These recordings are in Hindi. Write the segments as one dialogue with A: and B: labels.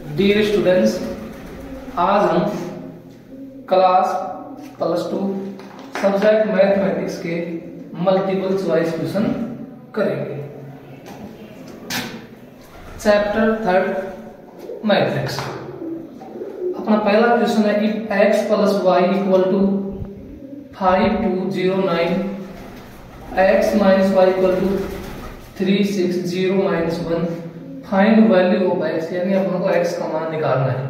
A: डियर स्टूडेंट्स, आज हम क्लास +2 सब्जेक्ट मैथमेटिक्स के मल्टीपल चॉइस क्वेश्चन करेंगे। Chapter 3 matrix. अपना पहला क्वेश्चन है if x + y = 5 2 0 9 x - y = 3 6 0 -1 find value of x, यानी अपन को x का मान निकालना है।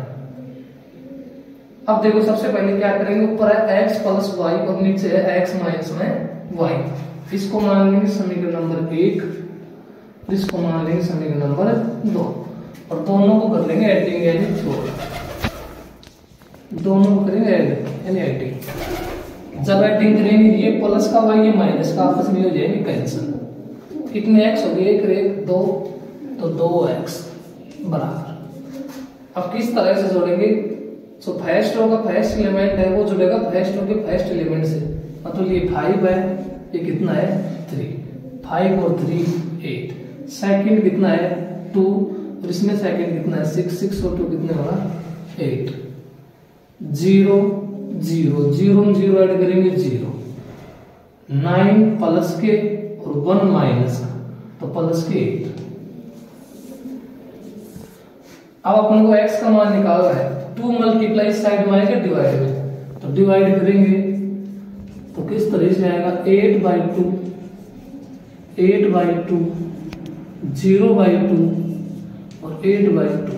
A: अब देखो सबसे पहले क्या करेंगे, ऊपर है x + y और नीचे है x - y। इसको मान लेंगे समीकरण नंबर 1, इसको मान लेंगे समीकरण नंबर 2 और दोनों को कर लेंगे एडिंग यानी जोड़। दोनों को करेंगे ऐड यानी एडिंग। जब एडिंग करेंगे ये प्लस का y ये माइनस का आपस में हो जाएंगे कैंसिल। कितने x हो गए, 1 1 2 तो 2x बराबर। अब किस तरह से जोड़ेंगे, तो फर्स्ट होगा फर्स्ट एलिमेंट है वो जुड़ेगा फर्स्ट होके फर्स्ट एलिमेंट से, मतलब ये 5 है, ये कितना है 3, 5 और 3 8। सेकंड कितना है 2 और इसमें सेकंड कितना है 6, 6 और 2 कितने होगा 8। 0 0 0 में 0 ऐड करेंगे 0, 9 प्लस के और 1 माइनस तो प्लस के 8। अब अपन को x का मान निकालना है। 2 मल्टीप्लाई साइड में आएगा डिवाइड में, तो डिवाइड करेंगे तो किस तरह से आएगा 8/2 8/2 0/2 और 8/2।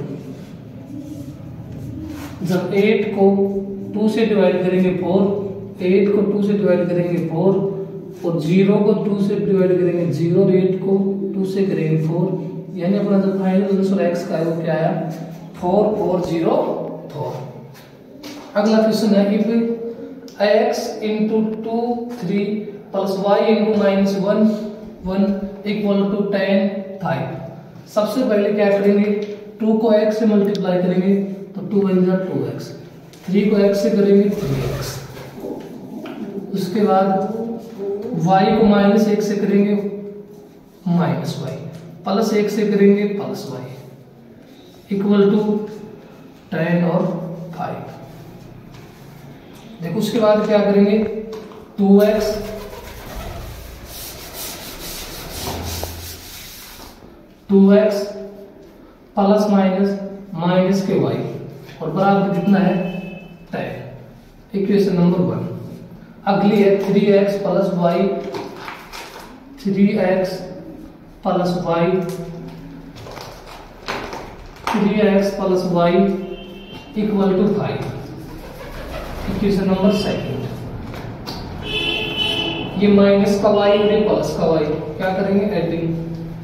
A: जब 8 को 2 से डिवाइड करेंगे 4, 8 को 2 से डिवाइड करेंगे 4 और 0 को 2 से डिवाइड करेंगे 0 और 8 को 2 से करेंगे 4, यानी अपना जो फाइनल आंसर x का है वो क्या आया 4404। अगला क्वेश्चन है इफ x * 2 3 + y * -1 1 = 10 5। सबसे पहले क्या करेंगे, 2 को x से मल्टीप्लाई करेंगे तो 2 बन जाएगा 2x, 3 को x से करेंगे 3x, उसके बाद y को -1 से करेंगे -y, +1 से करेंगे +y = 10 और 5। देखो उसके बाद क्या करेंगे 2x प्लस माइनस के y और बराबर कितना है 10। Equation number 1। अगली है 3x + y 3x + y 3x + y = 5। Equation number 2। ये माइनस का y और ये प्लस का y, क्या करेंगे एडिंग,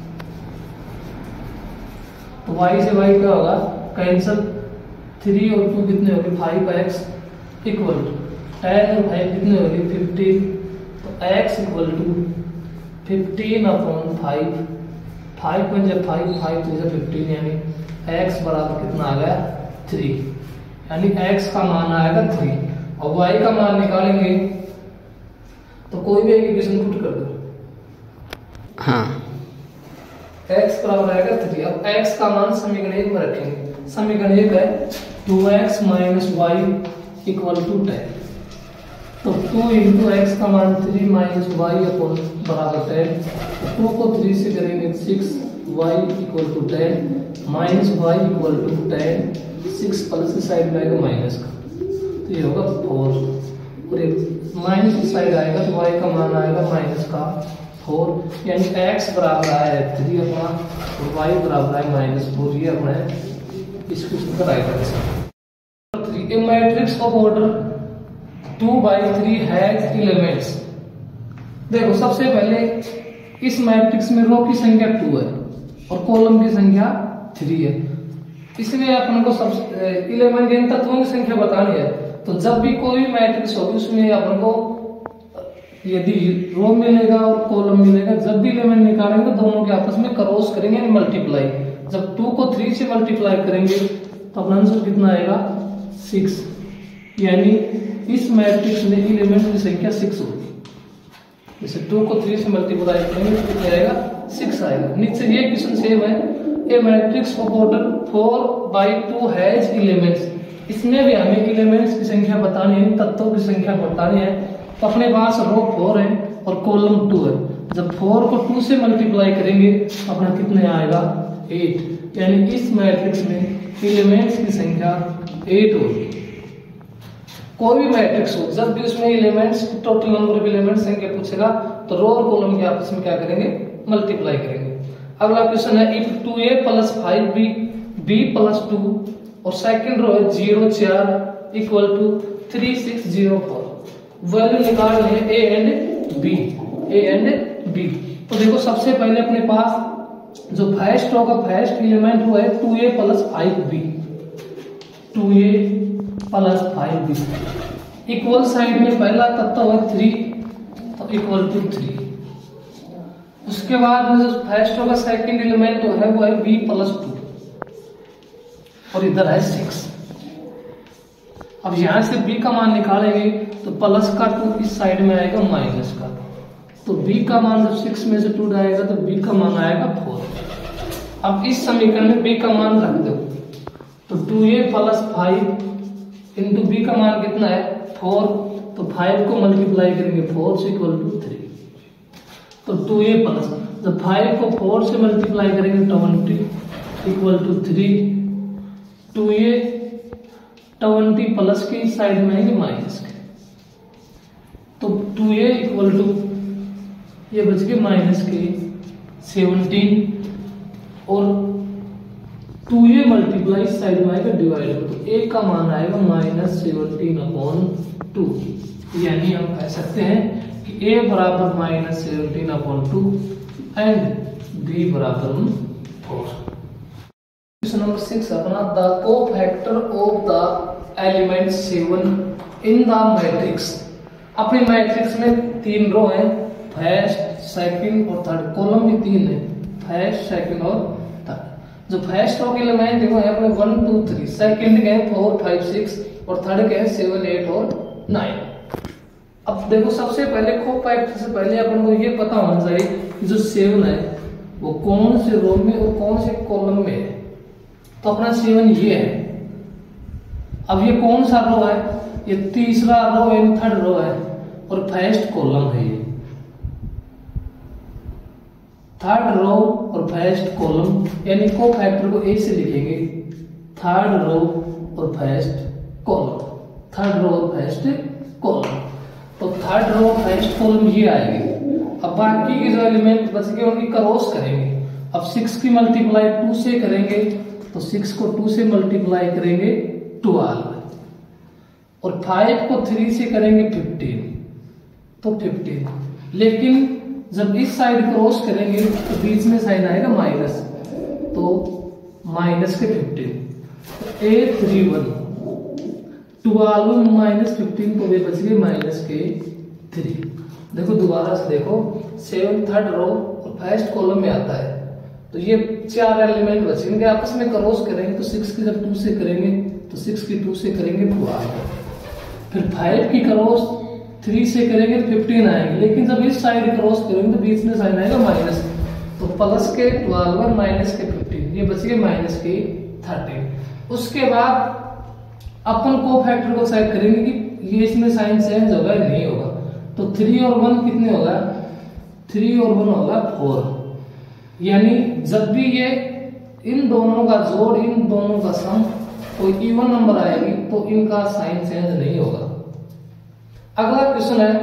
A: तो y से y क्या होगा कैंसिल, 3 और 2 कितने हो गए 5x = 10 और 5 कितने हो गए 15, तो x = 15/5, 5 में जब 5 5 तो 15, यानी x बराबर कितना आ गया 3, यानी x का मान आएगा 3 और y का मान निकालेंगे तो कोई भी एक इक्वेशन पुट कर दो। हाँ, x बराबर आएगा 3। अब x का मान समीकरण 1 में रखेंगे। समीकरण 1 है 2x - y = 10, तो 2 × x का मान 3 - y बराबर 10, 2 को 3 से करेंगे 6, y = 10 -y = 10, 6 प्लस की साइड में आएगा माइनस का तो ये होगा 4 और ये माइनस की साइड आएगा तो y का मान आएगा माइनस का 4, यानी x बराबर आया है 3 अपना और y बराबर है -4। ये अपना इस क्वेश्चन का right answer. 3 a matrix of order 2/3 has elements. देखो सबसे पहले इस मैट्रिक्स में रो की संख्या 2 है और कॉलम की संख्या 3 है। इसमें अपन को सब एलिमेंट इन तत्वों की संख्या बतानी है, तो जब भी कोई मैट्रिक्स होगी उसमें अपन को यदि रो मिलेगा और कॉलम मिलेगा, जब भी एलिमेंट निकालेंगे दोनों के आपस में क्रॉस करेंगे मल्टीप्लाई। जब 2 को 3 से मल्टीप्लाई करेंगे तो अपना आंसर कितना आएगा 6, यानी इस मैट्रिक्स में एलिमेंट की संख्या 6 होगी। जैसे 2 को 3 से मल्टीप्लाई करेंगे तो कितना आएगा 6 आएगा। नीचे ये क्वेश्चन सेम है, a matrix of order 4/2 has elements, इसमें भी हमें एलिमेंट्स की संख्या बतानी है, तत्वों की संख्या बतानी है। तो अपने पास रो 4 है और कॉलम 2 है। जब 4 को 2 से मल्टीप्लाई करेंगे तो अपना कितने आएगा 8, यानी इस मैट्रिक्स में एलिमेंट्स की संख्या 8 होगी। कोई भी मैट्रिक्स हो, जब भी उसमें elements total number of elements संख्या पूछेगा तो रो और कॉलम के आपस में क्या करेंगे, मल्टीप्लाई करेंगे। अगला क्वेश्चन है इफ 2a + 5b b + 2 और सेकंड रो है 0 4 = 3 6 0 4, वैल्यू निकालनी है a एंड b। तो देखो सबसे पहले अपने पास जो फर्स्ट रो का फर्स्ट एलिमेंट वो है 2a + 5b, 2a + 5b equal side में पहला तत्व है 3 तो = 3। उसके बाद में जो फर्स्ट रो का सेकंड एलिमेंट है वो है b + 2 और इधर है 6। अब यहां से b का मान निकालेंगे तो प्लस का 2 इस साइड में आएगा माइनस का, तो b का मान जब 6 में से 2 जाएगा तो b का मान आएगा 4। अब इस समीकरण में b का मान रख दो, तो 2a + 5 इंटू b का मान कितना है 4, तो 5 को मल्टीप्लाई करेंगे 4 से = 3, तो 2a प्लस जब 5 को 4 से मल्टीप्लाई करेंगे 20 = 3, 2a 20 प्लस के इस साइड में आएंगे माइनस के, तो 2a = ये बच गए माइनस के 17 और 2a मल्टीप्लाई इस साइड में आएगा डिवाइड, तो a का मान आएगा -17/2, यानी हम कह सकते हैं कि a बराबर -17/2 एंड b बराबर 4। क्वेश्चन नंबर 6 अपना the cofactor of the element 7 in the matrix. अपनी मैट्रिक्स में 3 रो हैं, फर्स्ट सेकंड और थर्ड, कॉलम भी 3 है, फर्स्ट सेकंड और थर्ड। जो फर्स्ट रो के एलिमेंट है वो है अपने 1 2 3, सेकंड के हैं 4 5 6 और थर्ड के हैं 7 8 और 9। अब देखो सबसे पहले कोफैक्टर से पहले अपन को ये पता होना चाहिए कि जो 7 है वो कौन से रो में और कौन से कॉलम में है। तो अपना 7 ये है। अब ये कौन सा रो है, ये तीसरा रो एंड थर्ड रो है और फर्स्ट कॉलम है ये, थर्ड रो और फर्स्ट कॉलम, यानी कोफैक्टर को ए से लिखेंगे, थर्ड रो और फर्स्ट कॉलम, थर्ड रो और फर्स्ट कॉलम। तो थर्ड रो और फर्स्ट कॉलम ये आएंगे। अब बाकी के जो एलिमेंट बच गए उनकी क्रॉस करेंगे। अब 6 की मल्टीप्लाई 2 से करेंगे तो 6 को 2 से मल्टीप्लाई करेंगे 12 और 5 को 3 से करेंगे 15 तो 15। लेकिन जब इस साइड क्रॉस करेंगे तो बीच में साइन आएगा माइनस, तो माइनस के 15, 8 3 1 12 माइनस 15 तो वे बच गए माइनस के 3। देखो दोबारा से देखो 7 थर्ड रो और फर्स्ट कॉलम में आता है, तो ये 4 एलिमेंट बचेंगे, आपस में क्रॉस करेंगे तो 6 की जब 2 से करेंगे तो 6 की 2 से करेंगे 12, फिर 5 की क्रॉस 3 से करेंगे 15 आएंगे, लेकिन जब इस साइड क्रॉस करेंगे तो बीच में साइन आएगा माइनस, तो प्लस के 12 और माइनस के 15, ये बच गए माइनस के 13। उसके बाद अपन कोफैक्टर को चेक करेंगे कि ये इसमें साइन चेंज होगा या नहीं होगा, तो 3 और 1 कितने होगा, 3 और 1 होगा 4, यानी जब भी ये इन दोनों का जोड़ इन दोनों का सम कोई इवन नंबर आएगी तो इनका साइन चेंज नहीं होगा। अगला क्वेश्चन है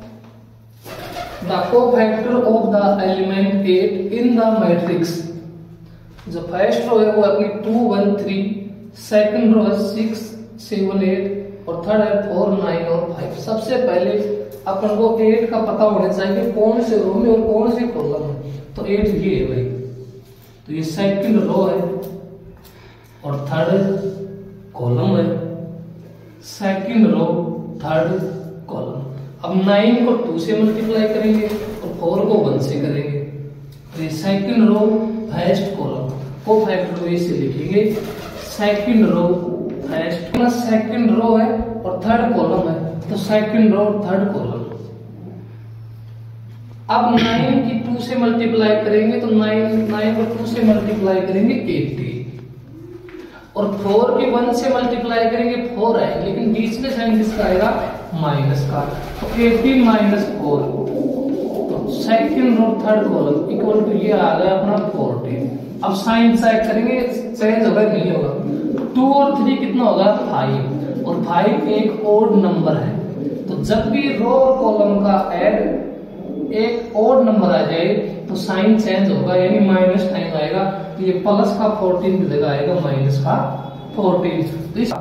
A: the cofactor of the element 8 in the matrix. जो फर्स्ट रो है वो अपनी 2 1 3, सेकंड रो है 6 7 8 और थर्ड है 4 9 और 5। सबसे पहले अपन को 8 का पता होना चाहिए कौन से रो में और कौन से कॉलम में, तो 8 ये है भाई, तो ये सेकंड रो है और थर्ड कॉलम है, सेकंड रो थर्ड कॉलम। अब 9 को 2 से मल्टीप्लाई करेंगे और 4 को 1 से करेंगे, तो ये second row first column, cofactor को इसे लिखेंगे second row first, second row है और थर्ड कॉलम है, तो सेकंड रो और थर्ड कॉलम। अब 9 की 2 से मल्टीप्लाई करेंगे तो 9 को 2 से मल्टीप्लाई करेंगे 80, और 4 के 1 से मल्टीप्लाई करेंगे 4 आएगा, लेकिन बीच में साइन किसका आएगा, माइनस का। तो 18 माइनस 4, तो सेकंड और थर्ड कॉलम इक्वल टू ये आ गया अपना 14। अब साइन चेक करेंगे, चेंज होगा नहीं होगा। 2 और 3 कितना होगा, 5, और 5 एक ओड नंबर है, तो जब भी रो और कॉलम का ऐड एक ओड नंबर आ जाए तो साइन चेंज होगा, यानी माइनस साइन आएगा, तो ये प्लस का 14 की जगह आएगा माइनस का 14।